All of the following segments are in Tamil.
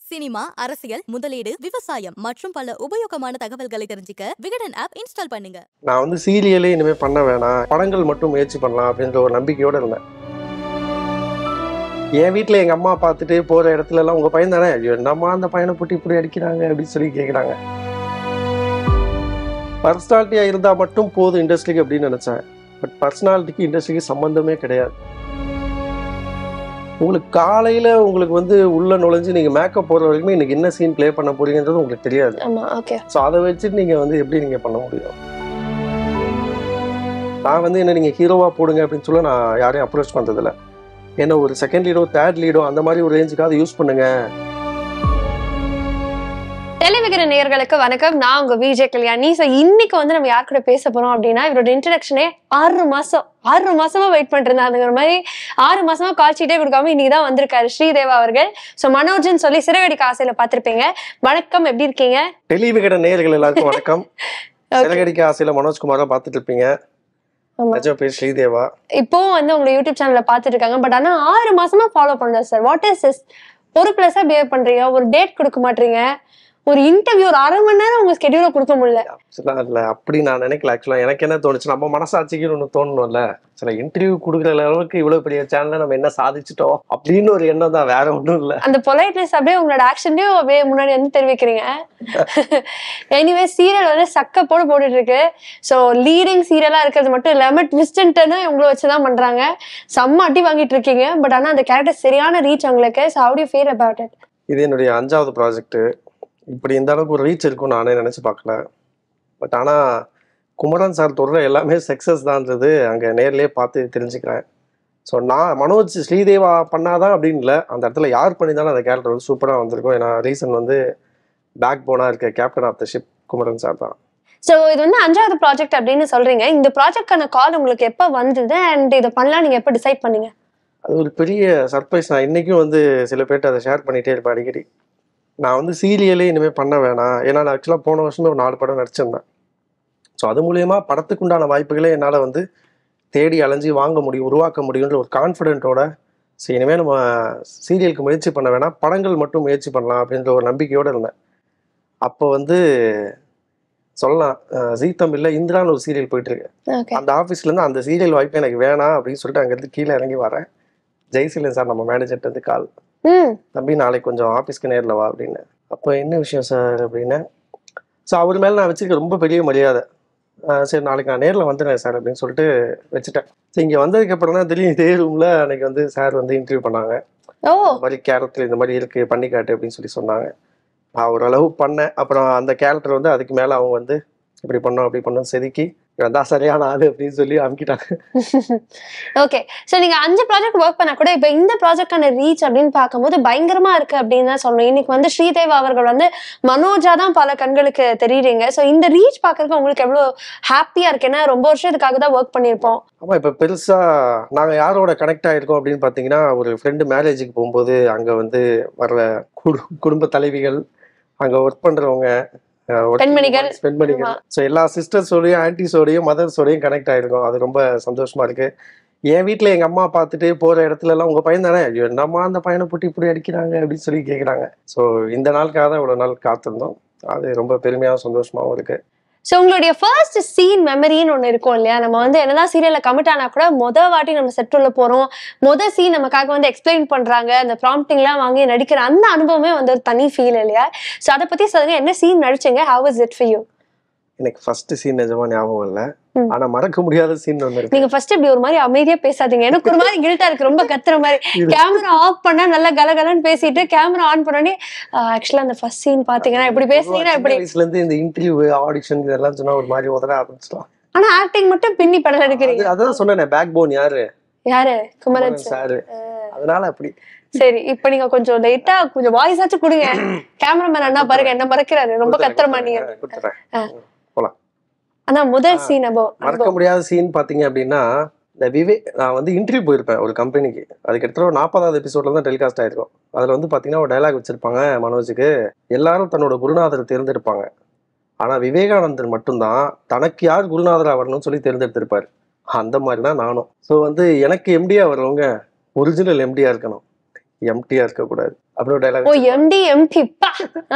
சினிமா, அரசியல், முதலீடு, விவசாயம் மற்றும் பல உபயோகமான தகவல்களை தெரிஞ்சுக்க விகடன் ஆப் இன்ஸ்டால் பண்ணுங்க. நான் வந்து சீரியலே இனிமே பண்ண வேணாம், படங்கள் மட்டும் முயற்சி பண்ணலாம் அப்படின்ற ஒரு நம்பிக்கையோட இருந்தேன். என் வீட்டில் எங்கள் அம்மா பார்த்துட்டு போகிற இடத்துல எல்லாம் உங்கள் பையன் தானே, என்னம்மா அந்த பையனை போட்டு இப்படி அடிக்கிறாங்க அப்படின்னு சொல்லி கேட்குறாங்க. பர்சனாலிட்டியாக இருந்தால் மட்டும் போதும் இண்டஸ்ட்ரிக்கு அப்படின்னு நினச்சேன். பட் பர்சனாலிட்டிக்கு இண்டஸ்ட்ரிக்கு சம்மந்தமே கிடையாது. உங்களுக்கு காலையில் உங்களுக்கு வந்து உள்ளே நுழைஞ்சு நீங்கள் மேக்கப் போடுற வரைக்குமே இன்னைக்கு என்ன சீன் ப்ளே பண்ண போறீங்கன்றது உங்களுக்கு தெரியாது. ஸோ அதை வச்சுட்டு நீங்கள் வந்து எப்படி நீங்கள் பண்ண முடியும்? நான் வந்து என்ன நீங்கள் ஹீரோவாக போடுங்க அப்படின்னு சொல்ல நான் யாரையும் அப்ரோச் பண்ணுறதில்ல. ஏன்னா ஒரு செகண்ட் லீடோ தேர்ட் லீடோ அந்த மாதிரி ஒரு ரேஞ்சுக்காக யூஸ் பண்ணுங்க. டெலி விகடன் நேயர்களுக்கு வணக்கம். நான் உங்க விஜே கல்யாணி. ஸோ இன்னைக்கு வந்து நம்ம யார் கூட பேச போறோம் அப்படின்னா, இவரோட இன்ட்ரடக்ஷனே 6 மாசமா வெயிட் பண்ணிருந்தாங்கிற மாதிரி 6 மாசமா கால்ஷீட்டே கொடுக்காம இன்னைக்குதான் வந்திருக்காரு ஸ்ரீதேவா அவர்கள். ஸோ மனோஜ்னு சொல்லி சிறகடிக்க ஆசையில பாத்திருப்பீங்க. வணக்கம், எப்படி இருக்கீங்க? டெலி விகடன் நேயர்கள் எல்லாருக்கும் வணக்கம். சிறகடிக்க ஆசையில மனோஜ்குமாரா பாத்துட்டு இருப்பீங்க. பேர் ஸ்ரீதேவா. இப்போ வந்து உங்க யூடியூப் சேனல்ல பாத்துட்டு இருக்காங்க. பட் ஆனா 6 மாசமா ஃபாலோ பண்றேன் சார். What is this? ஒரு பிளஸா பிஹேவ் பண்றீங்க, ஒரு டேட் கொடுக்க மாட்டீங்க, ஒரு இன்டர்வியூ ஒரு 1/2 மணி நேரம் உங்க ஸ்கெடியூல கொடுக்க முடியல. இல்ல அப்படி நான் நினைக்கல. ஆக்சுவலா எனக்கு என்ன தோணுச்சு, நம்ம மனசாட்சிக்கு ஒண்ணு தோணணும்ல, சில இன்டர்வியூ கொடுக்குற அளவுக்கு இவ்வளவு பெரிய சேனல்ல நம்ம என்ன சாதிச்சிட்டோம் அப்படின்னு ஒரு எண்ணம் தான், வேற ஒண்ணும் இல்ல. அந்த பொலைட்னஸ் அப்படியே உங்களோட ஆக்ஷன்லயும் அப்படியே முன்னாடி வந்து தெரிவிக்கிறீங்க. எனிவே சீரியல் வந்து சக்க போட்டுட்டு இருக்கு. ஸோ லீடிங் சீரியலா இருக்கிறது மட்டும் இல்லாம ட்விஸ்டன்ட்னு உங்களை வச்சுதான் பண்றாங்க. செம்ம அடி வாங்கிட்டு இருக்கீங்க. பட் ஆனா அந்த கேரக்டர் சரியான ரீச் உங்களுக்கு. So how do you feel about it? இது என்னுடைய 5வது ப்ராஜெக்ட். இப்படி இந்த அளவுக்கு ஒரு ரீச் இருக்கும் நானே நினச்சி பார்க்கல. பட் ஆனால் குமரன் சார் தொடர எல்லாமே சக்ஸஸ் தான்ன்றது அங்கே நேர்லேயே பார்த்து தெரிஞ்சுக்கிறேன். ஸோ நான் மனோஜ் ஸ்ரீதேவா பண்ணாதான் அப்படின்னு இல்லை, அந்த இடத்துல யார் பண்ணியிருந்தாலும் அந்த கேரக்டர் வந்து சூப்பராக வந்திருக்கும். ஏன்னா ரீசன் வந்து பேக் போனாக இருக்க captain of the ship Kumaran sir தான். ஸோ இது வந்து 5வது ப்ராஜெக்ட் அப்படின்னு சொல்றீங்க. இந்த ப்ராஜெக்டான கால் உங்களுக்கு எப்போ வந்தது அண்ட் இதை பண்ணலாம் நீங்கள் எப்போ டிசைட் பண்ணீங்க? அது ஒரு பெரிய சர்ப்ரைஸ். நான் இன்றைக்கும் வந்து சில பேர்ட்டு அதை ஷேர் பண்ணிகிட்டே இருப்பேன் அடிக்கடி. நான் வந்து சீரியலே இனிமேல் பண்ண வேணாம். ஏன்னா நான் ஆக்சுவலாக போன வருஷமே ஒரு 4 படம் நடிச்சிருந்தேன். ஸோ அது மூலயமா படத்துக்கு உண்டான வாய்ப்புகளே என்னால் வந்து தேடி அலைஞ்சி வாங்க முடியும், உருவாக்க முடியுன்ற ஒரு கான்ஃபிடென்ட்டோட ஸோ இனிமேல் நம்ம சீரியலுக்கு முயற்சி பண்ண வேணாம், படங்கள் மட்டும் முயற்சி பண்ணலாம் அப்படின்ற ஒரு நம்பிக்கையோடு இருந்தேன். அப்போ வந்து சொல்லலாம், ஜீ தமிழில் இந்திரான்னு ஒரு சீரியல் போயிட்டுருக்கு. அந்த ஆஃபீஸ்லேருந்து அந்த சீரியல் வாய்ப்பு எனக்கு வேணாம் அப்படின்னு சொல்லிட்டு அங்கேருந்து கீழே இறங்கி வரேன். ஜெய்சீலன் சார் நம்ம மேனேஜர்ட்டு வந்து கால், தம்பி நாளைக்கு கொஞ்சம் ஆஃபீஸ்க்கு நேரில் வா அப்படின்னு. அப்போ என்ன விஷயம் சார் அப்படின்னு. ஸோ அவர் மேலே நான் வச்சுருக்க ரொம்ப பெரிய மரியாதை. சரி நாளைக்கு நான் நேரில் வந்துடுறேன் சார் அப்படின்னு சொல்லிட்டு வச்சுட்டேன். ஸோ இங்கே வந்ததுக்கப்புறம் தான் திடீர்னு இதே ரூமில் அன்றைக்கி வந்து சார் வந்து இன்டர்வியூ பண்ணாங்க. இந்த மாதிரி கேரக்டர் இந்த மாதிரி இருக்குது பண்ணி காட்டு அப்படின்னு சொல்லி சொன்னாங்க. நான் ஓரளவு பண்ணேன். அப்புறம் அந்த கேரக்டர் வந்து அதுக்கு மேலே அவங்க வந்து இப்படி பண்ணோம் அப்படி பண்ணோம் செதுக்கி அதான் சரியான ஆளு அப்படின்னு சொல்லி அமுக்கிட்டாங்க. ஓகே, ஸோ நீங்க 5 ப்ராஜெக்ட் ஒர்க் பண்ணா கூட இப்போ இந்த ப்ராஜெக்டான ரீச் அப்படின்னு பார்க்கும்போது பயங்கரமா இருக்கு அப்படின்னு தான் சொல்லணும். இன்னைக்கு வந்து ஸ்ரீதேவா அவர்கள் வந்து மனோஜா தான் பல கண்களுக்கு தெரியுறீங்க. ஸோ இந்த ரீச் பார்க்கறதுக்கு உங்களுக்கு எவ்வளோ ஹாப்பியா இருக்கு? ஏன்னா ரொம்ப வருஷம் இதுக்காக தான் ஒர்க் பண்ணியிருப்போம். ஆமா, இப்போ பெருசா நாங்கள் யாரோட கனெக்ட் ஆகிருக்கோம் அப்படின்னு பார்த்தீங்கன்னா, ஒரு ஃப்ரெண்டு மேரேஜுக்கு போகும்போது அங்கே வந்து வர்ற குடும்ப தலைவிகள், அங்கே ஒர்க் பண்ணுறவங்க, பெண்மணிகள், ஸோ எல்லா சிஸ்டர்ஸோடையும் ஆன்டிஸோடையும் மதர்ஸோடையும் கனெக்ட் ஆகிருக்கும். அது ரொம்ப சந்தோஷமா இருக்கு. என் வீட்டில் எங்கள் அம்மா பார்த்துட்டு போகிற இடத்துல எல்லாம் உங்கள் பையன் தானே, என்னம்மா அந்த பையனை போட்டு இப்படி அடிக்கிறாங்க அப்படின்னு சொல்லி கேட்குறாங்க. ஸோ இந்த நாளுக்காக தான் இவ்வளோ நாள் காத்திருந்தோம். அது ரொம்ப பெருமையாகவும் சந்தோஷமாகவும் இருக்கு. ஸோ உங்களுடைய ஃபர்ஸ்ட் சீன் மெமரின்னு ஒன்று இருக்கும் இல்லையா? நம்ம வந்து என்னதான் சீரியலில் கமிட் ஆனால் கூட வாட்டி நம்ம செட்டுள்ள போகிறோம், சீன் நமக்காக வந்து எக்ஸ்பிளைன் பண்ணுறாங்க, அந்த ப்ராம்ப்டிங்லாம் வாங்கி நடிக்கிற அந்த அனுபவமே வந்து ஒரு தனி ஃபீல் இல்லையா? ஸோ அதை பற்றி சொல்லுங்க, என்ன சீன் நடிச்சிங்க? How was it for you? எனக்கு ஃபர்ஸ்ட் சீன் நிஜமா ஞாபகம் இல்லை, ஆனா மறக்க முடியாத சீன் ஒன்று இருக்கு. நீங்க ஃபர்ஸ்ட் இப்படி ஒரு மாதிரி அமைதியா பேசாதீங்க, எனக்கு ஒரு மாதிரி கில்ட்டா இருக்கு, ரொம்ப கத்துற மாதிரி. கேமரா ஆஃப் பண்ணா நல்லா கலகலன்னு பேசிட்டு கேமரா ஆன் பண்ணோடனே ஆக்சுவலா அந்த ஃபர்ஸ்ட் சீன் பாத்தீங்கன்னா இப்படி பேசுனீங்கன்னா எப்படி? வயசுல இருந்து இந்த இன்டர்வியூ ஆடிஷன் இதெல்லாம் சொன்னா ஒரு மாதிரி உதற ஆரம்பிச்சிட்டோம். ஆனா ஆக்டிங் மட்டும் பின்னி படம் எடுக்கிறீங்க. அதான் சொன்னேன், பேக் போன் யாரு குமரன் சார். அதனால அப்படி. சரி, இப்ப நீங்க கொஞ்சம் லைட்டா கொஞ்சம் வாய்ஸ் ஆச்சு கொடுங்க. கேமராமேன் அண்ணா பாருங்க என்ன மறக்கிறாரு, ரொம்ப கத்துற மாதிரி. ஆனா முதல் சீன் மறக்க முடியாத சீன் பாத்தீங்க அப்படின்னா, இந்த நான் வந்து இன்டர்வியூ போயிருப்பேன் ஒரு கம்பெனிக்கு. அதுக்கு எடுத்துகிட்ட ஒரு 40வது எபிசோட்ல தான் டெலிகாஸ்ட் ஆயிருக்கும். அதுல வந்து பாத்தீங்கன்னா ஒரு டைலாக் வச்சிருப்பாங்க மனோஜுக்கு, எல்லாரும் தன்னோட குருநாதரை தேர்ந்தெடுப்பாங்க, ஆனா விவேகானந்தர் மட்டும்தான் தனக்கு யார் குருநாதரா வரணும்னு சொல்லி தேர்ந்தெடுத்திருப்பாரு. அந்த மாதிரி தான் நானும். ஸோ வந்து எனக்கு எம்டியா வர்றவங்க ஒரிஜினல் எம்டியா இருக்கணும், எம்டியா இருக்கக்கூடாது. அப்படி ஒரு டைலாக். ஓ எம்டி எம்டி பா.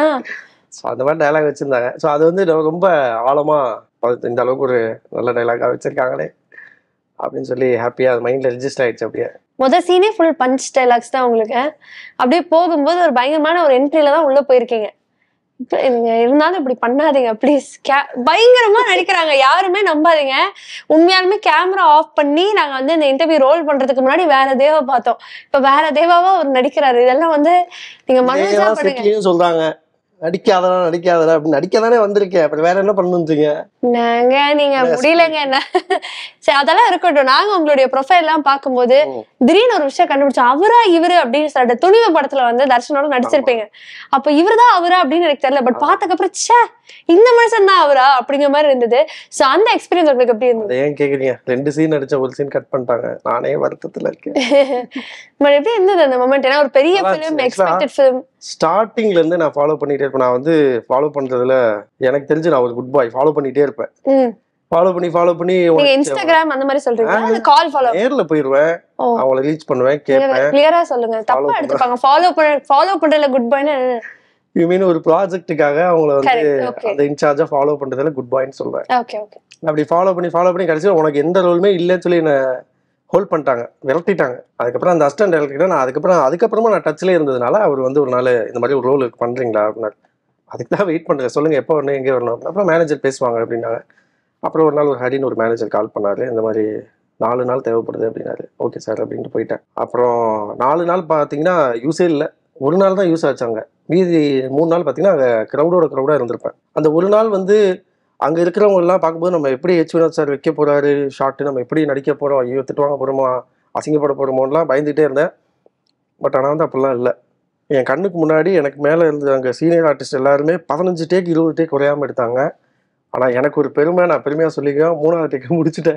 ஸோ அந்த மாதிரி டைலாக் வச்சிருந்தாங்க. ஸோ அது வந்து ரொம்ப ஆழமா இந்த அளவுக்கு ஒரு நல்ல டைலாகா வச்சிருக்காங்களே அப்படின்னு சொல்லி ஹாப்பியா அது மைண்ட்ல ரெஜிஸ்டர் ஆயிடுச்சு. அப்படியே முதல் சீனே ஃபுல் பஞ்ச் டைலாக்ஸ் தான் உங்களுக்கு. அப்படியே போகும்போது ஒரு பயங்கரமான ஒரு என்ட்ரில தான் உள்ள போயிருக்கீங்க. இருந்தாலும் இப்படி பண்ணாதீங்க ப்ளீஸ். பயங்கரமா நடிக்கிறாங்க, யாருமே நம்பாதீங்க. உண்மையாலுமே கேமரா ஆஃப் பண்ணி நாங்க வந்து இந்த இன்டர்வியூ ரோல் பண்றதுக்கு முன்னாடி வேற தேவா பார்த்தோம். இப்ப வேற தேவாவா அவர் நடிக்கிறாரு. இதெல்லாம் வந்து நீங்க மனசா பண்ணுங்க. சொல்றாங்க நடிக்காதடா நடிக்காதடா அப்படின்னு. நடிக்கதானே வந்திருக்கேன், அப்புறம் வேற என்ன பண்ணுங்க. நாங்க நீங்க முடியலங்க என்ன. சரி அதெல்லாம் இருக்கட்டும். நாங்க உங்களுடைய ப்ரொஃபைல் எல்லாம் பார்க்கும்போது திடீர்னு ஒரு விஷயம் கண்டுபிடிச்சோம். அவரா இவரு அப்படின்னு சொல்லிட்டு துணிவு படத்துல வந்து தர்ஷனோட நடிச்சிருப்பீங்க. அப்ப இவருதான் அவரா அப்படின்னு எனக்கு தெரியல. பட் பார்த்ததுக்கப்புறம் ச்சே இந்த மனுஷன் தான் அவரா அப்படிங்கிற மாதிரி இருந்தது. சோ அந்த எக்ஸ்பீரியன்ஸ் உங்களுக்கு எப்படி இருந்தது? ஏன் கேக்குறீங்க? 2 சீன் நடிச்ச ஒரு சீன் கட் பண்ணிட்டாங்க. நானே வருத்தத்துல இருக்கேன். பட் எப்படி இருந்தது அந்த மொமெண்ட்? ஏன்னா ஒரு பெரிய ஃபிலிம், எக்ஸ்பெக்டட் ஃபிலிம். ஸ்டார்டிங்ல இருந்து நான் ஃபாலோ பண்ணிட்டே இருப்பேன். நான் வந்து ஃபாலோ பண்றதுல எனக்கு தெரிஞ்சு நான் ஒரு குட் பாய். ஃபாலோ பண்ணிட்டே இருப்பேன். ஃபாலோ பண்ணி நீங்க இன்ஸ்டாகிராம் அந்த மாதிரி சொல்றீங்களா? இல்ல கால் ஃபாலோ? நேர்ல போயிடுவேன், அவங்கள ரீச் பண்ணுவேன், கேட்பேன். கிளியரா சொல்லுங்க, தப்பா எடுத்துப்பாங்க. ஃபாலோ பண்றதுல குட் பாய்னா யூ மீன் ஒரு ப்ராஜெக்ட்டுக்காக அவங்கள வந்து அந்த இன்சார்ஜா ஃபாலோ பண்றதுல குட் பாய்னு சொல்றேன். Okay okay. அப்படி ஃபாலோ பண்ணி கடைசியா உனக்கு எந்த ரோலுமே இல்லைன்னு சொல்லி என்ன ஹோல்ட் பண்ணிட்டாங்க, விரட்டிட்டாங்க. அதுக்கப்புறம் அந்த அசிஸ்டன்ட் டைரக்டர் நான் அதுக்கப்புறமா நான் டச்லேயே இருந்ததுனால அவர் வந்து ஒரு நாள் இந்த மாதிரி ஒரு ரோல் பண்றீங்களா அப்படின்னாரு. அதுக்கு தான் வெயிட் பண்ணுறேன், சொல்லுங்க எப்போ வரணும், எங்கே வரணும். அப்புறம் மேனேஜர் பேசுவாங்க அப்படின்னாங்க. அப்புறம் ஒரு நாள் ஒரு ஹரின்னு ஒரு மேனேஜர் கால் பண்ணாரு, இந்த மாதிரி 4 நாள் தேவைப்படுது அப்படின்னாரு. ஓகே சார் அப்படின்ட்டு போயிட்டேன். அப்புறம் 4 நாள் பார்த்தீங்கன்னா யூஸே இல்லை, ஒரு நாள் தான் யூஸ் ஆச்சாங்க. மீதி 3 நாள் பார்த்தீங்கன்னா அங்கே க்ரௌடாக இருந்திருப்பேன். அந்த ஒரு நாள் வந்து அங்கே இருக்கிறவங்க எல்லாம் பார்க்கும்போது நம்ம எப்படி வினோத் சார் வைக்க போறாரு ஷார்ட்டு, நம்ம எப்படி நடிக்க போகிறோம், ஐயோ திட்டுவாங்க போகிறோமோ, அசிங்கப்பட போகிறோமோலாம் பயந்துகிட்டே இருந்தேன். பட் ஆனால் வந்து அப்படிலாம் இல்லை. என் கண்ணுக்கு முன்னாடி எனக்கு மேலே இருந்த அங்கே சீனியர் ஆர்டிஸ்ட் எல்லாருமே 15 டேக் 20 டேக் குறையாமல் எடுத்தாங்க. ஆனால் எனக்கு ஒரு பெருமை, நான் பெருமையாக சொல்லிக்குவேன், 3ஆவது டேக்கு முடிச்சுட்டேன்.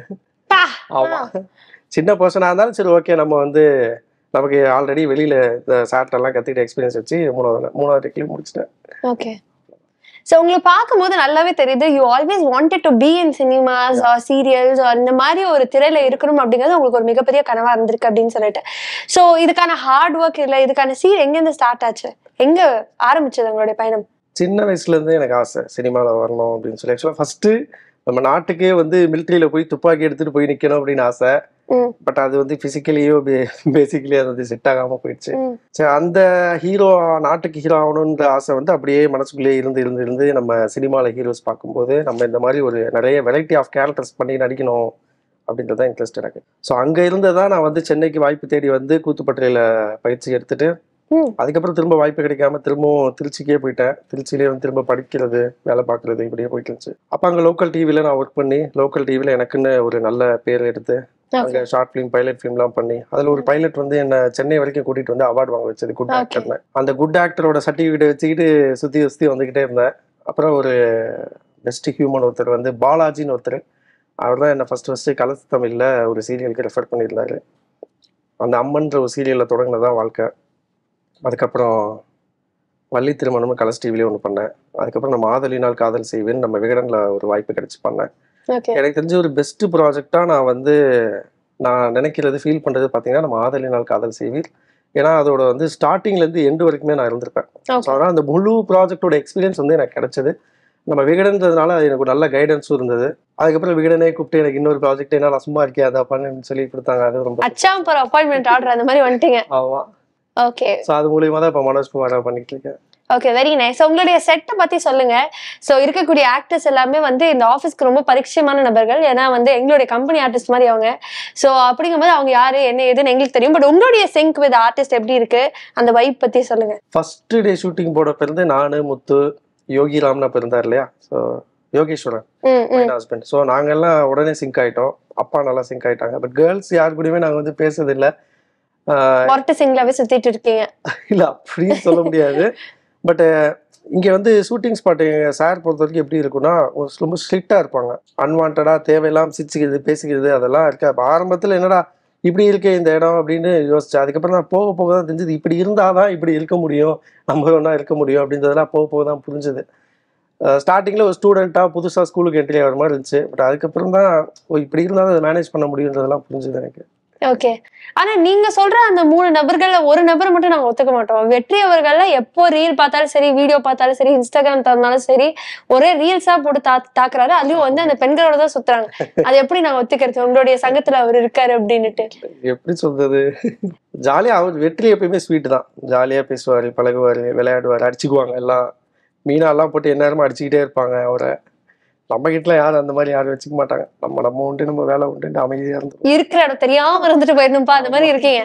ஆமாம், சின்ன பர்சனாக இருந்தாலும் சரி ஓகே, நம்ம வந்து நமக்கு ஆல்ரெடி வெளியில் இந்த சார்ட்டெல்லாம் கற்றுக்கிட்ட எக்ஸ்பீரியன்ஸ் வச்சு 3ஆவது டேக்லேயும் முடிச்சிட்டேன். ஓகே. ஸோ உங்களை பார்க்கும்போது நல்லாவே தெரியுது, you always wanted to be in cinemas or serials அந்த மாதிரி ஒரு திரையில இருக்கணும் அப்படிங்கிறது உங்களுக்கு ஒரு மிகப்பெரிய கனவா இருந்திருக்கு அப்படின்னு சொல்லிட்டு. ஸோ இதுக்கான ஹார்ட் ஒர்க் இல்லை, இதுக்கான சீர் எங்கேருந்து ஸ்டார்ட் ஆச்சு, எங்க ஆரம்பிச்சது உங்களுடைய பயணம்? சின்ன வயசுலேருந்தே எனக்கு ஆசை சினிமாவில் வரணும் அப்படின்னு சொல்லி. ஆக்சுவலாக ஃபஸ்ட்டு நம்ம நாட்டுக்கே வந்து மிலிட்ரியில் போய் துப்பாக்கி எடுத்துகிட்டு போய் நிற்கணும் அப்படின்னு ஆசை. பட் அது வந்து ஃபிசிக்கலியோ பேசிக்கலி அது வந்து செட் ஆகாமல் போயிடுச்சு. சரி, அந்த ஹீரோ நாட்டுக்கு ஹீரோ ஆகணுன்ற ஆசை வந்து அப்படியே மனசுக்குள்ளேயே இருந்து நம்ம சினிமாவில் ஹீரோஸ் பார்க்கும்போது நம்ம இந்த மாதிரி ஒரு நிறைய வெரைட்டி ஆஃப் கேரக்டர்ஸ் பண்ணி நடிக்கணும் அப்படின்றதான் இன்ட்ரெஸ்ட் எனக்கு. ஸோ அங்கே இருந்ததான் நான் வந்து சென்னைக்கு வாய்ப்பு தேடி வந்து கூத்துப்பட்டியில் பயிற்சி எடுத்துட்டு அதுக்கப்புறம் திரும்ப வாய்ப்பு கிடைக்காம திரும்பவும் திருச்சிக்கே போயிட்டேன். திருச்சியிலே வந்து திரும்ப படிக்கிறது, வேலை பார்க்கறது இப்படியே போயிட்டு இருந்துச்சு. அப்போ அங்கே லோக்கல் டிவியில் நான் ஒர்க் பண்ணி லோக்கல் டிவியில் எனக்குன்னு ஒரு நல்ல பேர் எடுத்து அங்கே ஷார்ட் ஃபிலிம், பைலட் ஃபிலிம்லாம் பண்ணி அதில் ஒரு பைலட் வந்து என்னை சென்னை வரைக்கும் கூட்டிகிட்டு வந்து அவார்டு வாங்க வச்சது குட் ஆக்டர்னு. அந்த குட் ஆக்டரோட சர்டிஃபிகேட் வச்சுக்கிட்டு சுற்றி வந்துக்கிட்டே இருந்தேன். அப்புறம் ஒரு பெஸ்ட் ஹியூமன் ஒருத்தர் வந்து பாலாஜின்னு ஒருத்தர், அவர் தான் என்னை ஃபஸ்ட்டு கலர்ஸ் தமிழில் ஒரு சீரியலுக்கு ரெஃபர் பண்ணியிருந்தாரு. அந்த அம்மன்ற ஒரு சீரியலில் தொடங்கினதான் வாழ்க்கை. அதுக்கப்புறம் வள்ளி திருமணமும் கலர்ஸ் டிவிலேயே ஒன்று பண்ணேன். அதுக்கப்புறம் நம்ம ஆதலினால் காதல் செய்வேன் நம்ம விகடனில் ஒரு வாய்ப்பு கிடைச்சி பண்ணேன். எனக்கு தெரிஞ்ச ஒரு பெஸ்ட் ப்ராஜெக்டாக நான் நினைக்கிறது ஃபீல் பண்ணுறது பார்த்தீங்கன்னா நம்ம ஆதலினால் காதல் செய்வீர். ஏன்னா அதோட வந்து ஸ்டார்டிங்லேருந்து எண்டு வரைக்குமே நான் இருந்திருப்பேன். ஸோ அதனால் அந்த முழு ப்ராஜெக்டோட எக்ஸ்பீரியன்ஸ் வந்து எனக்கு கிடைச்சது. நம்ம விகடன்றதுனால அது எனக்கு நல்ல கைடன்ஸும் இருந்தது. அதுக்கப்புறம் விகடனே கூப்பிட்டு எனக்கு இன்னொரு ப்ராஜெக்ட் என்ன நான் சும்மா இருக்கேன் அதை பண்ணுன்னு சொல்லி கொடுத்தாங்க. அது ரொம்ப அப்பாயின்மெண்ட் ஆர்டர் அந்த மாதிரி வந்துட்டீங்க. ஆமாம். ஓகே. ஸோ அது மூலியமாக தான் இப்போ மனோஜ் குமாராக பண்ணிட்டு இருக்கேன். Okay, very nice. உங்களுடைய செட்டை பத்தி சொல்லுங்க. ஸோ இருக்கக்கூடிய ஆக்டர்ஸ் எல்லாமே வந்து இந்த ஆஃபீஸ்க்கு ரொம்ப பரிச்சயமான நபர்கள். ஏன்னா வந்து எங்களுடைய கம்பெனி ஆர்டிஸ்ட் மாதிரி அவங்க. ஸோ அப்படிங்கும்போது அவங்க யாரு என்ன ஏதுன்னு எங்களுக்கு தெரியும். பட் உங்களுடைய சிங்க் வித் ஆர்டிஸ்ட் எப்படி இருக்கு, அந்த வைப் பத்தி சொல்லுங்க. ஃபர்ஸ்ட் டே ஷூட்டிங் போட பிறந்து நானு முத்து யோகி ராம்னா பிறந்தார் இல்லையா, ஸோ யோகேஸ்வரன் ஹஸ்பண்ட். ஸோ நாங்கெல்லாம் உடனே சிங்க் ஆயிட்டோம். அப்பா நல்லா சிங்க் ஆயிட்டாங்க. பட் கேர்ள்ஸ் யாரு கூடயுமே நாங்கள் வந்து பேசுறதில்லை. சுத்திட்டு இருக்கீங்க இல்ல அப்படின்னு சொல்ல முடியாது. பட் இங்க வந்து ஷூட்டிங் ஸ்பாட் சார் பொறுத்த வரைக்கும் எப்படி இருக்குன்னா ரொம்ப ஸ்ட்ரிக்டா இருப்பாங்க. அன்வான்டா தேவையெல்லாம் சிரிச்சுக்கிறது பேசிக்கிறது அதெல்லாம் இருக்கா. ஆரம்பத்துல என்னடா இப்படி இருக்கே இந்த இடம் அப்படின்னு யோசிச்சேன். அதுக்கப்புறம் நான் போக போக தான் தெரிஞ்சது இப்படி இருந்தாதான் இப்படி இருக்க முடியும், நம்ம ஒன்றா இருக்க முடியும் அப்படின்றதெல்லாம் போக போக தான் புரிஞ்சுது. ஸ்டார்டிங்கில் ஒரு ஸ்டூடெண்ட்டாக புதுசாக ஸ்கூலுக்கு என்ட்ரி ஆகிற மாதிரி இருந்துச்சு. பட் அதுக்கப்புறம் தான் இப்படி இருந்தாலும் அதை மேனேஜ் பண்ண முடியுன்றதெல்லாம் புரிஞ்சுது எனக்கு. ஓகே. ஆனா நீங்க சொல்ற அந்த 3 நபர்கள்ல ஒரு நபரை மட்டும் நாங்க ஒத்துக்க மாட்டோம். வெற்றி அவர்கள்ல எப்போ ரீல் பார்த்தாலும் சரி, வீடியோ பார்த்தாலும் சரி, இன்ஸ்டாகிராம் திறந்தாலும் சரி, ஒரே ரீல்ஸா போட்டு தாக்குறாரு. அதுவும் வந்து அந்த பெண்களோட தான் சுத்துறாங்க. அது எப்படி நாங்க ஒத்துக்கிறது? உங்களுடைய சங்கத்துல அவர் இருக்காரு அப்படின்னுட்டு. எப்படி சொல்றது, ஜாலியா அவர் வெற்றி எப்பயுமே ஸ்வீட் தான். ஜாலியா பேசுவாரு, பழகுவாரு, விளையாடுவாரு, அடிச்சுக்குவாங்க எல்லாம். மீனா எல்லாம் போட்டு எந்நேரமும் அடிச்சுக்கிட்டே இருப்பாங்க அவரை. நம்ம கிட்ட யாரும் அந்த மாதிரி யாரும் வச்சுக்க மாட்டாங்க. நம்ம உண்டு, நம்ம வேலை உண்டு, அமைதியா இருந்து இருக்கிற இடம் தெரியாம இருந்துட்டு போயிடணும்பா, அந்த மாதிரி இருக்கீங்க.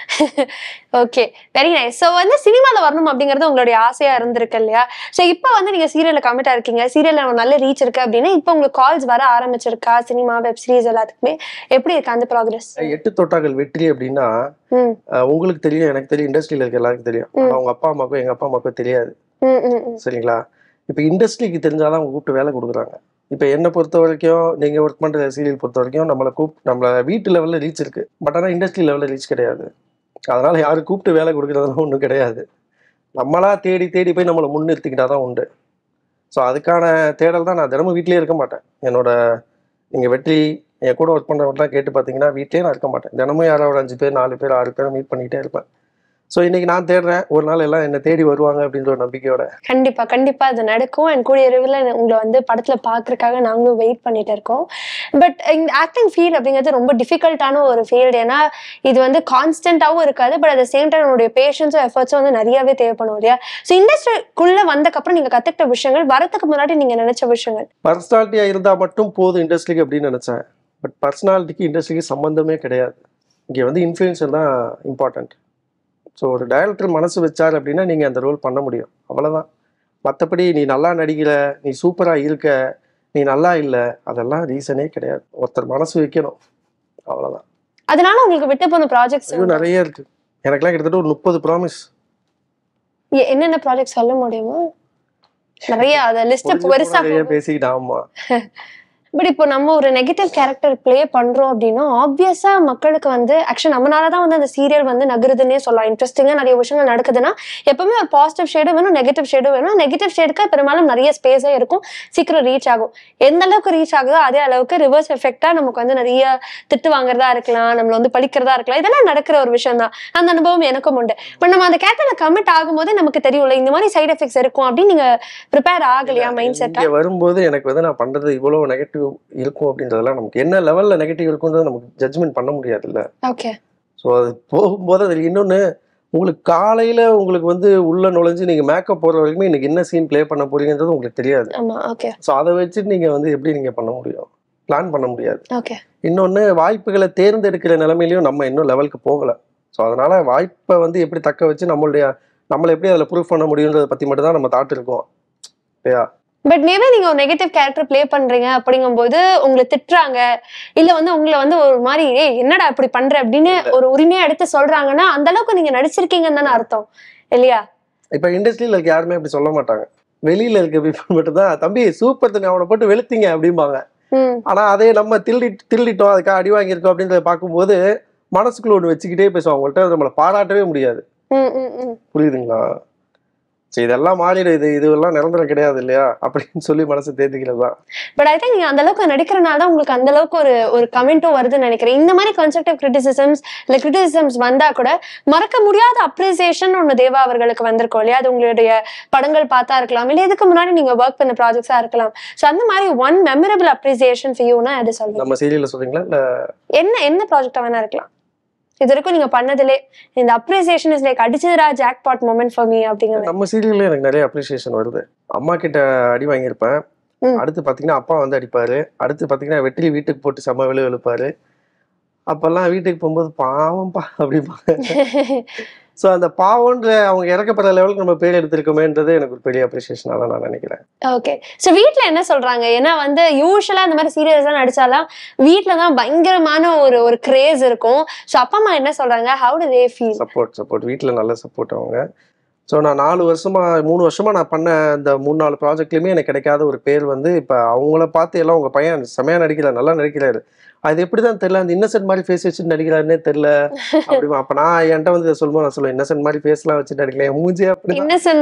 Okay, very nice. சோ வந்து சினிமால வரணும் அப்படிங்கறது உங்களுடைய ஆசையா இருந்திருக்கு இல்லையா? சோ இப்போ வந்து நீங்க சீரியல்ல கமிட்டா இருக்கீங்க, சீரியல்ல நல்ல ரீச் இருக்கு அப்படின்னா இப்போ உங்களுக்கு கால்ஸ் வர ஆரம்பிச்சிருக்கா? சினிமா, வெப் சீரிஸ் எல்லாத்துக்குமே எப்படி இருக்கு அந்த ப்ராக்ரஸ்? 8 தொட்டாக்கள் வெற்றி அப்படின்னா உங்களுக்கு தெரியும், எனக்கு தெரியும், இண்டஸ்ட்ரியில இருக்க எல்லாருக்கும் தெரியும். ஆனா அவங்க அப்பா அம்மாக்கும் எங்க அப்பா அம்மாக்கும் தெரியாது. சரிங்களா? இப்ப இண்டஸ்ட்ரிக்கு தெரிஞ்சாதான் அவங்க கூப்பிட்டு வேலை கொடுக்குறாங்க. இப்ப என்னை பொறுத்த வரைக்கும், நீங்க ஒர்க் பண்ற சீரியல் பொறுத்த வரைக்கும் நம்மள வீட்டு லெவல்ல ரீச் இருக்கு. பட் ஆனா இண்டஸ்ட்ரி லெவல்ல ரீச் கிடையாது. அதனால யாரும் கூப்பிட்டு வேலை கொடுக்கறதுலாம் ஒன்றும் கிடையாது. நம்மளா தேடி தேடி போய் நம்மளை முன்னிறுத்திக்கிட்டாதான் உண்டு. ஸோ அதுக்கான தேடல் தான். நான் தினமும் வீட்லயே இருக்க மாட்டேன். என்னோட நீங்க வெற்றி என் கூட ஒர்க் பண்றவங்கலாம் கேட்டு பார்த்தீங்கன்னா வீட்லயே நான் இருக்க மாட்டேன். தினமும் யாராவது 5 பேர், 4 பேர், 6 பேர் மீட் பண்ணிட்டே இருப்பேன். ஸோ இன்னைக்கு நான் தேடுறேன், ஒரு நாள் எல்லாம் என்ன தேடி வருவாங்க அப்படின்ற ஒரு நம்பிக்கையோட. கண்டிப்பா கண்டிப்பா அது நடக்கும். அண்ட் கூடிய இரவுல உங்களை வந்து படத்துல பாக்குறதுக்காக நாங்களும் வெயிட் பண்ணிட்டு இருக்கோம். பட் இந்த ஆக்டிங் ஃபீல்ட் அப்படிங்கிறது ரொம்ப டிஃபிகல்ட்டான ஒரு ஃபீல்டு. ஏன்னா இது வந்து கான்ஸ்டன்டாவும் இருக்காது. பட் அட் சேம் டைம் உங்களுடைய பேஷன்ஸும் எஃபர்ட்ஸும் வந்து நிறையவே தேவைப்படும் இல்லையா? ஸோ இண்டஸ்ட்ரிக்குள்ள வந்தக்கப்புறம் நீங்க கத்துக்கிட்ட விஷயங்கள், வரதுக்கு முன்னாடி நீங்க நினைச்ச விஷயங்கள். பர்சனாலிட்டியா இருந்தா மட்டும் போதும் இண்டஸ்ட்ரிக்கு அப்படின்னு நினைச்சேன். பட் பர்சனாலிட்டிக்கு இண்டஸ்ட்ரிக்கு சம்பந்தமே கிடையாது. இங்க வந்து இன்ஃப்ளூயன்சர் தான் இம்பார்ட்டன்ட். ஸோ ஒரு டைரக்டர் மனசு வச்சார் அப்படின்னா நீங்கள் அந்த ரோல் பண்ண முடியும், அவ்வளோதான். மற்றபடி நீ நல்லா நடிக்கிற, நீ சூப்பராக இருக்க, நீ நல்லா இல்லை, அதெல்லாம் ரீசனே கிடையாது. ஒருத்தர் மனசு வைக்கணும், அவ்வளோதான். அதனால உங்களுக்கு விட்டு போன ப்ராஜெக்ட்ஸ் நிறைய இருக்கு. எனக்குலாம் கிட்டத்தட்ட ஒரு 30 ப்ராமிஸ். என்னென்ன ப்ராஜெக்ட் சொல்ல முடியுமா? நிறைய அதை லிஸ்ட் பெருசா பேசிக்கிட்டேன். ஆமா. பட் இப்போ நம்ம ஒரு நெகட்டிவ் கேரக்டர் பிளே பண்றோம் அப்படின்னா ஆப்வியஸா மக்களுக்கு வந்து ஆக்சுவலி நம்மளாலதான் வந்து அந்த சீரியல் வந்து நகருதுன்னே சொல்லலாம். இன்ட்ரெஸ்டிங்கா நிறைய விஷயங்கள் நடக்குதுன்னா எப்பவுமே ஒரு பாசிட்டிவ் ஷேடும் வேணும், நெகட்டிவ் ஷேடும் வேணும். நெகட்டிவ் ஷேடுக்கு பெரும்பாலும் நிறைய ஸ்பேஸே இருக்கும், சீக்கிரம் ரீச் ஆகும். எந்த அளவுக்கு ரீச் ஆகுதோ அதே அளவுக்கு ரிவர்ஸ் எஃபெக்டா நமக்கு வந்து நிறைய திட்டு வாங்குறதா இருக்கலாம், நம்மள வந்து பழிக்கிறதா இருக்கலாம். இதெல்லாம் நடக்கிற ஒரு விஷயம் தான். அந்த அனுபவம் எனக்கும் உண்டு. பட் நம்ம அந்த கேரக்டர்ல கமிட் ஆகும்போது நமக்கு தெரியும்ல இந்த மாதிரி சைட் எஃபெக்ட்ஸ் இருக்கும் அப்படின்னு. நீங்க ப்ரிப்பேர் ஆகலையா மைண்ட் செட்டா? வரும்போது எனக்கு வந்து நான் பண்றது இவ்வளவு நெகட்டிவ் இருக்கும் அப்படின்றதெல்லாம் நமக்கு என்ன லெவல்ல நெகட்டிவ் இருக்கும்ன்றது நமக்கு ஜட்ஜ்மெண்ட் பண்ண முடியாது இல்ல. ஓகே. ஸோ அது போகும்போது அது இன்னொன்று, உங்களுக்கு காலையில உங்களுக்கு வந்து உள்ள நுழைஞ்சு நீங்க மேக்கப் போடுற வரைக்குமே இன்னைக்கு என்ன சீன் பிளே பண்ண போறீங்கன்றது உங்களுக்கு தெரியாது. ஸோ அதை வச்சுட்டு நீங்க வந்து எப்படி நீங்க பண்ண முடியும், பிளான் பண்ண முடியாது. இன்னொன்று, வாய்ப்புகளை தேர்ந்தெடுக்கிற நிலைமையிலையும் நம்ம இன்னும் லெவலுக்கு போகலை. ஸோ அதனால வாய்ப்பை வந்து எப்படி தக்க வச்சு நம்மளை எப்படி அதில் ப்ரூவ் பண்ண முடியுன்றதை பற்றி மட்டும் தான் நம்ம தாட் இருக்கோம் இல்லையா? பட் மேபி நீங்க ஒரு நெகட்டிவ் கேரக்டர் பிளே பண்றீங்க அப்படிங்கும்போது உங்களை திட்டுறாங்க, இல்ல வந்து உங்களை வந்து ஒரு மாதிரி என்னடா இப்படி பண்ற அப்படின்னு ஒரு உரிமையா எடுத்து சொல்றாங்கன்னா அந்த அளவுக்கு நீங்க நடிச்சிருக்கீங்கன்னு தானே அர்த்தம் இல்லையா? இப்ப இண்டஸ்ட்ரியில இருக்க யாருமே அப்படி சொல்ல மாட்டாங்க. வெளியில இருக்க பீப்புள் மட்டும் தான் தம்பி சூப்பர் தம்பி அவனை போட்டு வெளுத்தீங்க அப்படிம்பாங்க. ஆனா அதே நம்ம திருடிட்டோம் அதுக்காக அடி வாங்கியிருக்கோம் அப்படின்றத பார்க்கும்போது மனசுக்குள்ள ஒண்ணு வச்சுக்கிட்டே பேசுவோம். அவங்கள்ட்ட நம்மளை பாராட்டவே முடியாது. புரியுதுங்களா? இதெல்லாம் மாறிடுது, இதுவெல்லாம் நிரந்தரம் கிடையாது இல்லையா அப்படின்னு சொல்லி மனசு தேர்த்திக்கிறது தான். பட் ஐ திங்க் நீங்க அந்த அளவுக்கு நடிக்கிறனால தான் உங்களுக்கு அந்த அளவுக்கு ஒரு கமெண்ட்டும் வருதுன்னு நினைக்கிறேன். இந்த மாதிரி கன்ஸ்ட்ரக்டிவ் கிரிட்டிசிசம்ஸ் வந்தா கூட மறக்க முடியாத அப்ரிசியேஷன் ஒண்ணு தேவா அவர்களுக்கு வந்திருக்கும் இல்லையா? அது உங்களுடைய படங்கள் பார்த்தா இருக்கலாம், இல்ல இதுக்கு முன்னாடி நீங்க ஒர்க் பண்ண ப்ராஜெக்ட்ஸா இருக்கலாம். சோ அந்த மாதிரி ஒன் மெமரபிள் அப்ரிசியேஷன் ஃபார் யூனா அது சொல்லுங்க. நம்ம சீரியல்ல சொல்றீங்களா இல்ல என்ன ப்ராஜெக்டா வேணா இருக்கலாம்? இது வரைக்கும் நீங்க பண்ணதுலே இந்த அப்ரிசியேஷன் இஸ் லைக் அடிச்சதுரா ஜாக்பாட் மொமெண்ட் ஃபார் மீ அப்படிங்கிற. நம்ம சீரியல்ல எனக்கு நிறைய அப்ரிசியேஷன் வருது. அம்மா கிட்ட அடி வாங்கியிருப்பேன், அடுத்து பாத்தீங்கன்னா அப்பா வந்து அடிப்பாரு, அடுத்து பாத்தீங்கன்னா வெற்றி வீட்டுக்கு போட்டு செம்ம வெளியே எழுப்பாரு. அப்பெல்லாம் வீட்டுக்கு போகும்போது பாவம்பா அப்படிப்பாங்க. ஸோ அந்த பாவன்ற அவங்க இறக்கப்படுற லெவலுக்கு நம்ம பேர் எடுத்திருக்கோமேன்றது எனக்கு ஒரு பெரிய அப்ரிசியேஷனாக தான் நான் நினைக்கிறேன். ஓகே. ஸோ வீட்டில் என்ன சொல்றாங்க? ஏன்னா வந்து யூஸ்வலாக இந்த மாதிரி சீரியல்ஸ்லாம் நடிச்சாலாம் வீட்டில் தான் பயங்கரமான ஒரு கிரேஸ் இருக்கும். ஸோ அப்பா அம்மா என்ன சொல்றாங்க? How do they feel? Support வீட்டில் நல்ல சப்போர்ட் அவங்க. ஸோ நான் 3 வருஷமா நான் பண்ண இந்த 3-4 ப்ராஜெக்ட்லையுமே எனக்கு கிடைக்காத ஒரு பேர் வந்து இப்போ அவங்கள பார்த்து எல்லாம் உங்கள் பையன் செமையா நடிக்கிறார், நல்லா நடிக்கிறாரு, அது எப்படிதான் தெரியல, அந்த இன்னசென்ட் மாதிரி ஃபேஸ் வச்சு நடிக்கிறாருன்னே தெரியல அப்படிமா. அப்ப நான் என்கிட்ட வந்து சொல்லுவோம், நான் சொல்லுவேன் இன்னசென்ட் மாதிரி ஃபேஸ்லாம் வச்சு நடிக்கல, மூஞ்சியே அப்படி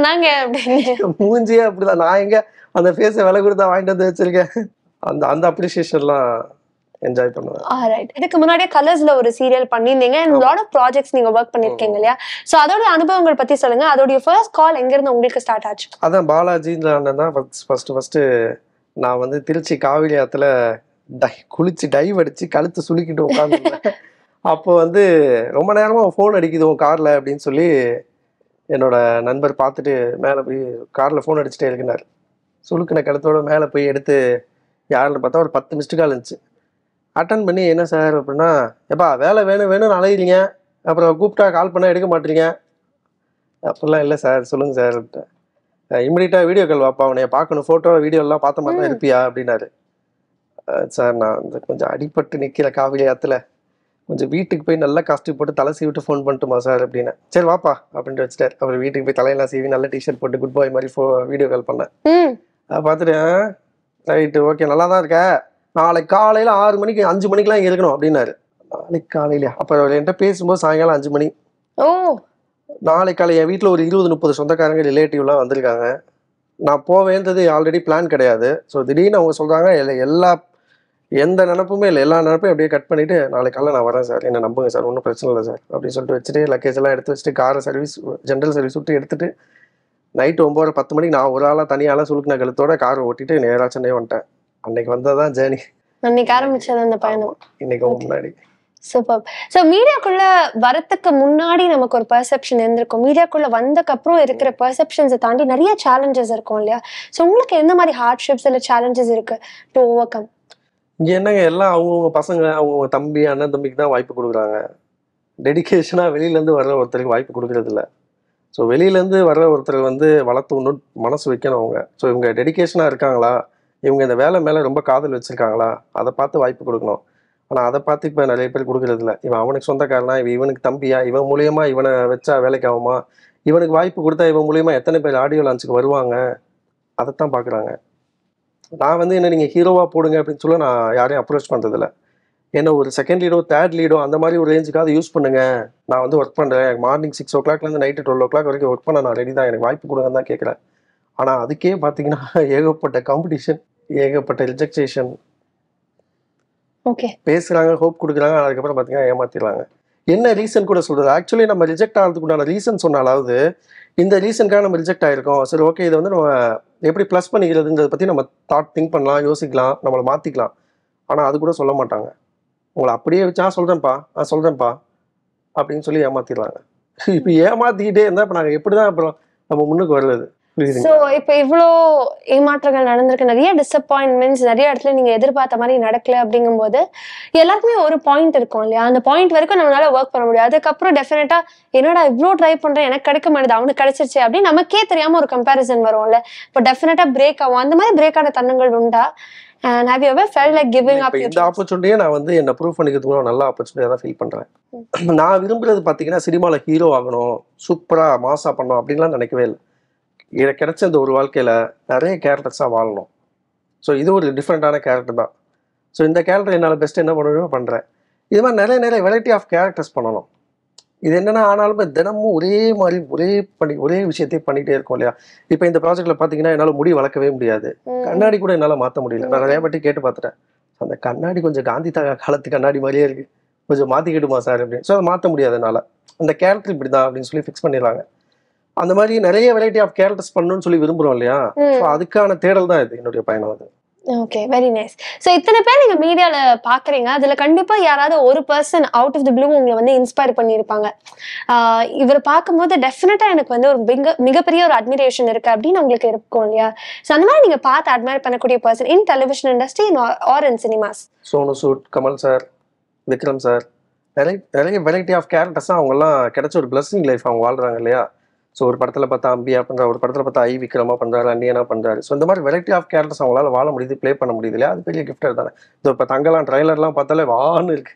மூஞ்சியே அப்படிதான், நான் எங்க அந்த ஃபேஸை விலை கொடுத்தா வாங்கிட்டு வந்து வச்சிருக்கேன். அந்த அப்ரிசியேஷன்லாம் என்ஜாய் பண்ணுவேன். ஆல்ரைட். இதுக்கு முன்னாடியே கலர்ஸ்ல ஒரு சீரியல் பண்ணிருந்தீங்க and lot of projects நீங்க ஒர்க் பண்ணிருக்கீங்க இல்லையா? சோ அதோட அனுபவங்கள் பத்தி சொல்லுங்க. அதோட ஃபர்ஸ்ட் கால் எங்க இருந்து உங்களுக்கு ஸ்டார்ட் ஆச்சு? அதான் பாலாஜின்ற அண்ணன் தான் ஃபர்ஸ்ட் நான் வந்து திருச்சி காவிரி ஆத்துல குளிச்சு டைவ் அடிச்சு கழுத்து சுளுக்கிட்டு உட்காந்துருந்தேன். அப்போ வந்து ரொம்ப நேரமா ஃபோன் அடிக்குது உன் கார்ல அப்படின்னு சொல்லி என்னோட நண்பர் பார்த்துட்டு மேலே போய் கார்ல ஃபோன் அடிச்சுட்டே இருக்கிறார். சுளுக்கின கழுத்தோட மேலே போய் எடுத்து யாருன்னு பார்த்தா ஒரு 10 மிஸ்டு கால் இருந்துச்சு. அட்டன் பண்ணி என்ன சார் அப்படின்னா, எப்பா வேலை வேணும்னு அலையிறீங்க, அப்புறம் கூப்பிட்டா கால் பண்ணால் எடுக்க மாட்டீங்க. அப்படிலாம் இல்லை சார், சொல்லுங்கள் சார் அப்படின்ட்டு. இம்மிடியட்டாக வீடியோ கால் வாப்பா, உன்னைய பார்க்கணும், ஃபோட்டோ வீடியோலாம் பார்த்த மாதிரி தான் இருப்பியா அப்படின்னாரு. சார் நான் வந்து கொஞ்சம் அடிபட்டு நிற்கிற காவிரி ஆற்றுல கொஞ்சம் வீட்டுக்கு போய் நல்லா காஸ்டியூம் போட்டு தலை சீவிட்டு ஃபோன் பண்ணட்டுமா சார் அப்படின்னு. சரி வாப்பா அப்படின்ட்டு வச்சுட்டார். அப்புறம் வீட்டுக்கு போய் தலையெல்லாம் சீவி நல்ல டிஷர்ட் போட்டு குட் பாய் மாதிரி வீடியோ கால் பண்ணேன். பார்த்துட்டு ரைட்டு ஓகே நல்லா தான் இருக்க, நாளைக்கு காலையில் 6 மணிக்கு 5 மணிக்கெலாம் இங்கே இருக்கணும் அப்படின்னாரு. நாளைக்கு காலையிலையா? அப்போ என்கிட்ட பேசும்போது சாயங்காலம் 5 மணி. நாளைக்கு காலை என் வீட்டில் ஒரு 20-30 சொந்தக்காரங்க ரிலேட்டிவ்லாம் வந்திருக்காங்க. நான் போவேன்றது ஆல்ரெடி பிளான் கிடையாது. ஸோ திடீர்னு அவங்க சொல்கிறாங்க, எந்த நினப்புமே இல்லை, எல்லா நினப்பையும் அப்படியே கட் பண்ணிவிட்டு நாளைக்கு காலையில் நான் வரேன் சார், என்ன நம்புங்க சார், ஒன்றும் பிரச்சனை இல்லை சார் அப்படின்னு சொல்லிட்டு வச்சுட்டு லக்கேஜ் எல்லாம் எடுத்து வச்சுட்டு காரை ஜென்ரல் சர்வீஸ் விட்டு எடுத்துகிட்டு நைட்டு 9-10 மணிக்கு நான் ஒரு ஆளாக தனியாலாம் சுளுக்கின கழுத்தோட காரை ஓட்டிட்டு நேராக சென்னை வந்துட்டேன். அன்னைக்கு வந்ததான் ஜேர்னி. அன்னைக்கு ஆரம்பிச்சது அந்த பயணம். இன்னைக்கு முன்னாடி சூப்பர். ஸோ மீடியாக்குள்ள வரத்துக்கு முன்னாடி நமக்கு ஒரு பெர்செப்ஷன் இருந்திருக்கும், மீடியாக்குள்ள வந்தக்கு அப்புறம் இருக்கிற பெர்செப்ஷன்ஸை தாண்டி நிறைய சேலஞ்சஸ் இருக்கும் இல்லையா? ஸோ உங்களுக்கு எந்த மாதிரி ஹார்ட்ஷிப்ஸ் இல்லை சேலஞ்சஸ் இருக்கு டு ஓவர் கம்? இங்கே என்னங்க, எல்லாம் அவங்கவுங்க பசங்க அவங்கவுங்க தம்பி அண்ணன் தம்பிக்கு தான் வாய்ப்பு கொடுக்குறாங்க. டெடிக்கேஷனாக வெளியிலேருந்து வர்ற ஒருத்தருக்கு வாய்ப்பு கொடுக்குறது இல்லை. ஸோ வெளியிலேருந்து வர்ற ஒருத்தர் வந்து வளர்த்து மனசு வைக்கணும் அவங்க. ஸோ இவங்க டெடிக்கேஷனாக இருக்காங்களா, இவங்க இந்த வேலை மேலே ரொம்ப காதல் வச்சுருக்காங்களா, அதை பார்த்து வாய்ப்பு கொடுக்கணும். ஆனால் அதை பார்த்து இப்போ நிறைய பேர் கொடுக்குறது இல்லை. இவன் அவனுக்கு சொந்தக்காரனா, இவனுக்கு தம்பியா, இவன் மூலியமாக இவனை வச்சா வேலைக்கு ஆகுமா, இவனுக்கு வாய்ப்பு கொடுத்தா இவன் மூலியமாக எத்தனை பேர் ஆடியோ லான்ச்சுக்கு வருவாங்க, அதைத்தான் பார்க்குறாங்க. நான் வந்து என்ன நீங்கள் ஹீரோவாக போடுங்க அப்படின்னு சொல்ல நான் யாரையும் அப்ரோச் பண்ணுறதில்ல. என்ன ஒரு செகண்ட் லீடோ தேர்ட் லீடோ அந்த மாதிரி ஒரு ரேஞ்சுக்காவது யூஸ் பண்ணுங்க. நான் வந்து ஒர்க் பண்ணுறேன், மார்னிங் 6 o'clockலேருந்து நைட்டு 12 o'clock வரைக்கும் ஒர்க் பண்ண நான் ரெடி தான், எனக்கு வாய்ப்பு கொடுங்கன்னு தான் கேட்குறேன். ஆனால் அதுக்கே பார்த்தீங்கன்னா ஏகப்பட்ட காம்படிஷன், ஏகப்பட்ட ரிஜெக்ஷன். ஓகே, பேசுகிறாங்க, ஹோப் கொடுக்குறாங்க, அதுக்கப்புறம் பார்த்தீங்கன்னா ஏமாத்திடுறாங்க. என்ன ரீசன் கூட சொல்கிறது, ஆக்சுவலி நம்ம ரிஜெக்ட் ஆகிறதுக்கு உண்டான ரீசன் சொன்னாலாவது இந்த ரீசனுக்காக நம்ம ரிஜெக்ட் ஆகிருக்கோம், சரி ஓகே இதை வந்து நம்ம எப்படி ப்ளஸ் பண்ணிக்கிறதுங்கிறத பற்றி நம்ம திங்க் பண்ணலாம், யோசிக்கலாம், நம்மளை மாற்றிக்கலாம். ஆனால் அது கூட சொல்ல மாட்டாங்க. உங்களை அப்படியே வச்சு சொல்கிறேன்ப்பா அப்படின்னு சொல்லி ஏமாத்திடுறாங்க. இப்போ ஏமாத்திக்கிட்டே இருந்தால் இப்போ நாங்கள் எப்படி தான் அப்புறம் நம்ம முன்னுக்கு வருது? சோ இப்ப இவ்ளோ ஏமாற்றங்கள் நடந்திருக்கு, நிறைய டிசப்பாயின்மெண்ட்ஸ், நிறைய இடத்துல நீங்க எதிர்பார்த்த மாதிரி நடக்கல அப்படிங்கும்போது எல்லாருக்குமே ஒரு பாயிண்ட் இருக்கும் இல்லையா? அந்த பாயிண்ட் வரைக்கும் நம்மளால ஒர்க் பண்ண முடியாது. அதுக்கப்புறம் டெஃபினட்டா என்னடா இவ்ளோ ட்ரை பண்றேன், எனக்கு கிடைக்க மாட்டேது, அவனுக்கு கிடைச்சிருச்சு அப்படின்னு நமக்கே தெரியாம ஒரு கம்பேரிசன் வரும்ல. இப்போ டெஃபினட்டா பிரேக் ஆகும். அந்த மாதிரி பிரேக் ஆன தருணங்கள் உண்டா? And have you ever felt like giving up? இந்த ஆப்பர்ச்சுனிட்டியை நான் வந்து என்ன ப்ரூவ் பண்ணிக்கிறதுக்கு நல்ல ஆப்பர்ச்சுனிட்டியாக தான் ஃபீல் பண்ணுறேன். நான் விரும்புறது பார்த்தீங்கன்னா சினிமாவில் ஹீரோ ஆகணும், சூப்பராக மாசா பண்ணணும் அப்படின்லாம் நினைக்கவே இல்லை. எனக்கு கிடைச்ச இந்த ஒரு வாழ்க்கையில் நிறைய கேரக்டர்ஸாக வாழணும். ஸோ இது ஒரு டிஃப்ரெண்ட்டான கேரக்டர் தான். ஸோ இந்த கேரக்டர் என்னால் பெஸ்ட் என்ன பண்ணணுமோ பண்ணுறேன். இது மாதிரி நிறைய வெரைட்டி ஆஃப் கேரக்டர்ஸ் பண்ணணும். இது என்னென்னா ஆனாலும் தினமும் ஒரே மாதிரி ஒரே விஷயத்தையே பண்ணிகிட்டே இருக்கும் இல்லையா? இப்போ இந்த ப்ராஜெக்டில் பார்த்தீங்கன்னா என்னால் முடி வளர்க்கவே முடியாது, கண்ணாடி கூட என்னால் மாற்ற முடியல. நான் நிறைய வாட்டி கேட்டு பார்த்துட்டேன், அந்த கண்ணாடி கொஞ்சம் காந்தி காலத்து கண்ணாடி மாதிரியே இருக்குது, கொஞ்சம் மாற்றிக்கிடுமா சார் அப்படின்னு. ஸோ அதை மாற்ற முடியாது என்னால், அந்த கேரக்டர் இப்படி தான் அப்படின்னு சொல்லி ஃபிக்ஸ் பண்ணிடுறாங்க. அந்த மாதிரி நிறைய வெரைட்டி ஆஃப் கேரக்டர்ஸ் பண்ணணும்னு சொல்லி விரும்புகிறோம் இல்லையா? ஸோ அதுக்கான தேடல் தான் இது என்னுடைய பயணம். அது ஓகே, வெரி நைஸ். ஸோ இத்தனை பேர் நீங்க மீடியால பாக்குறீங்க, அதுல கண்டிப்பா யாராவது ஒரு person out of the blue உங்களை வந்து இன்ஸ்பயர் பண்ணியிருப்பாங்க. இவர் பார்க்கும்போது டெஃபினட்டா எனக்கு வந்து ஒரு மிகப்பெரிய ஒரு அட்மிரேஷன் இருக்கு அப்படின்னு உங்களுக்கு இருக்கும் இல்லையா? ஸோ அந்த மாதிரி நீங்க பார்த்து அட்மையர் பண்ணக்கூடிய person in television industry or in cinemas? Sonu Sood, Kamal sir, Vikram sir, நிறைய வெரைட்டி ஆஃப் கேரக்டர்ஸ் அவங்கெல்லாம் கிடைச்ச ஒரு பிளஸிங் லைஃப் அவங்க வாழ்றாங்க இல்லையா? ஸோ ஒரு படத்தில் பார்த்தா அம்பியா பண்ணுறாரு, ஒரு படத்தில் பார்த்தா விக்ரமா பண்ணுறாரு, அன்னியனா பண்ணுறாரு. ஸோ இந்த மாதிரி வெரைட்டி ஆஃப் கேரக்டர்ஸ் அவங்களால வாழ முடியுது, ப்ளே பண்ண முடியுது இல்லையா? அது பெரிய கிஃப்டர் தானே. இப்போ தங்கலாம் ட்ரைலர்லாம் பார்த்தாலே வான்னு இருக்கு.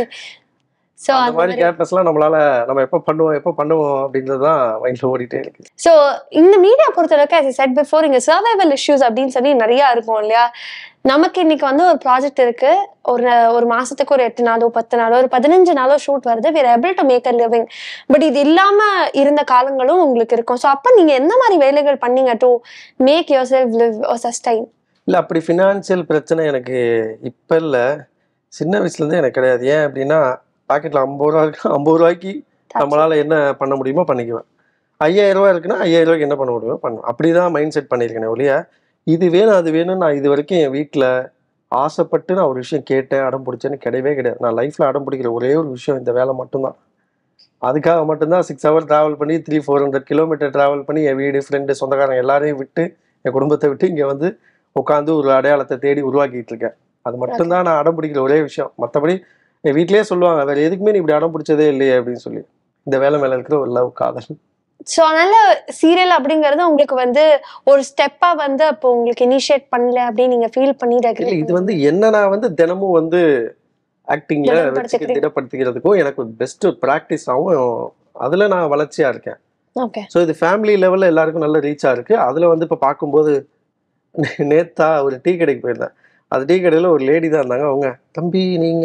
ஸோ அந்த மாதிரி கேரக்டர்ஸ்லாம் நம்ம எப்போ பண்ணுவோம் அப்படின்றது தான் மைண்டில் ஓடிட்டே இருக்கு. ஸோ இந்த மீடியா பொறுத்தளவுக்கு as I said before, இங்கே சர்வைவல் இஷ்யூஸ் அப்படின்னு சொல்லி நிறையா இருக்கும் இல்லையா? நமக்கு இன்னைக்கு வந்து ஒரு ப்ராஜெக்ட் இருக்கு, ஒரு மாசத்துக்கு ஒரு 8 நாளோ 10 நாளோ ஒரு 15 நாளோ ஷூட் வருது, we are able to make a living. But இது இல்லாம இருந்த காலங்களும் உங்களுக்கு இருக்கும். ஸோ அப்போ நீங்க எந்த மாதிரி வேலைகள் பண்ணீங்க to make yourself live or sustain? இல்லை அப்படி ஃபினான்சியல் பிரச்சனை எனக்கு இப்போ இல்லை. சின்ன வயசுலேருந்தே எனக்கு கிடையாது. ஏன் அப்படின்னா பாக்கெட்டில் 50 ரூபா இருக்கு, 50 ரூபாய்க்கு நம்மளால் என்ன பண்ண முடியுமோ பண்ணிக்குவேன். 5000 ரூபா இருக்குன்னா 5000 ரூபாய்க்கு என்ன பண்ண முடியுமோ பண்ணுவேன். அப்படி தான் மைண்ட் செட் பண்ணியிருக்கேனே ஒழிய இது வேணும் அது வேணும்னு நான் இது வரைக்கும் என் வீட்டில் ஆசைப்பட்டு நான் ஒரு விஷயம் கேட்டேன் அடம் பிடிச்சேன்னு கிடையவே கிடையாது. நான் லைஃப்பில் அடம் பிடிக்கிற ஒரே ஒரு விஷயம் இந்த வேலை மட்டும்தான். அதுக்காக மட்டும்தான் 6 ஹவர் ட்ராவல் பண்ணி 300-400 கிலோமீட்டர் ட்ராவல் பண்ணி என் வீடு ஃப்ரெண்டு சொந்தக்காரங்க எல்லாரையும் விட்டு என் குடும்பத்தை விட்டு இங்கே வந்து உட்காந்து ஒரு அடையாளத்தை தேடி உருவாக்கிட்டு இருக்கேன். அது மட்டும்தான் நான் அடம் பிடிக்கிற ஒரே விஷயம். மற்றபடி என் வீட்லேயே சொல்லுவாங்க வேறு எதுக்குமே நீ இப்படி அடம் பிடிச்சதே இல்லையே அப்படின்னு சொல்லி. இந்த வேலை மேலே இருக்கிற ஒரு லவ் காதல். ஸோ அதனால சீரியல் அப்படிங்கறது உங்களுக்கு வந்து ஒரு ஸ்டெப்பா வந்து அப்போ உங்களுக்கு இனிஷியேட் பண்ணல அப்படின்னு நீங்க ஃபீல் பண்ணி இது வந்து என்ன நான் வந்து தினமும் வந்து ஆக்டிங்ல திடப்படுத்திக்கிறதுக்கும் எனக்கு பெஸ்ட் ப்ராக்டிஸ் ஆகும். அதுல நான் வளர்ச்சியா இருக்கேன். ஓகே. ஸோ இது ஃபேமிலி லெவல்ல எல்லாருக்கும் நல்ல ரீச்சா இருக்கு. அதுல வந்து இப்போ பார்க்கும்போது நேத்தா ஒரு டீ கடைக்கு போயிருந்தேன். அது டீ கடையில் ஒரு லேடி தான் இருந்தாங்க. அவங்க தம்பி நீங்க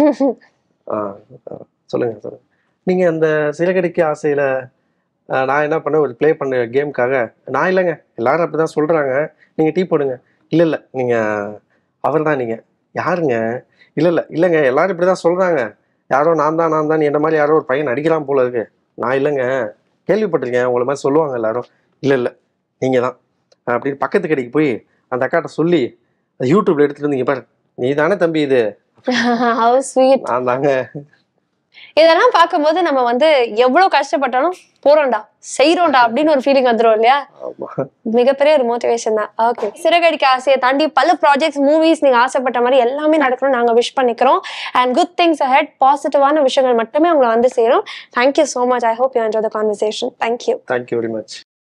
சொல்லுங்க சொல்லுங்க நீங்க அந்த சிறகடிக்க ஆசையில நான் என்ன பண்ணேன் ஒரு ப்ளே பண்ண கேமுக்காக நான் இல்லைங்க எல்லாரும் அப்படி தான் சொல்கிறாங்க நீங்கள் டீ போடுங்க. இல்லை இல்லை நீங்கள் அவர் தான் நீங்கள் யாருங்க இல்லைங்க எல்லாரும் இப்படி தான் சொல்கிறாங்க யாரோ நான் தான் என்ன மாதிரி யாரோ ஒரு பையன் நடிக்கலாம் போல இருக்கு. நான் இல்லைங்க கேள்விப்பட்டிருக்கேன் உங்களை மாதிரி சொல்லுவாங்க எல்லாரும். இல்லை நீங்கள் தான் அப்படின்னு பக்கத்து கடைக்கு போய் அந்த அக்காட்ட சொல்லி யூடியூப்ல எடுத்துட்டு வந்தீங்க பாரு நீ தானே தம்பி இது நான் தாங்க. இதெல்லாம் பார்க்கும்போது நம்ம வந்து எவ்வளவு கஷ்டப்பட்டாலும் போறோம்டா செய்யறோம்டா அப்படின்னு ஒரு ஃபீலிங் வந்துடும் இல்லையா? மிகப்பெரிய ஒரு மோட்டிவேஷன் தான். ஓகே. சிறகடிக்க ஆசையை தாண்டி பல ப்ராஜெக்ட்ஸ் மூவிஸ் நீங்க ஆசைப்பட்ட மாதிரி எல்லாமே நடக்கணும் நாங்க விஷ் பண்ணிக்கிறோம். அண்ட் குட் திங்ஸ் அஹெட் பாசிட்டிவான விஷயங்கள் மட்டுமே உங்களை வந்து சேரும். Thank you so much. I hope you enjoy the conversation. Thank you very much.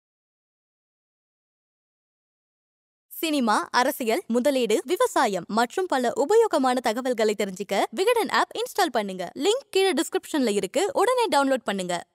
Cinema, அரசியல், முதலீடு, விவசாயம் மற்றும் பல உபயோகமான தகவல்களை தெரிஞ்சுக்க விகடன் ஆப் இன்ஸ்டால் பண்ணுங்க. லிங்க் கீழே டிஸ்கிரிப்ஷன்ல இருக்கு. உடனே டவுன்லோட் பண்ணுங்க.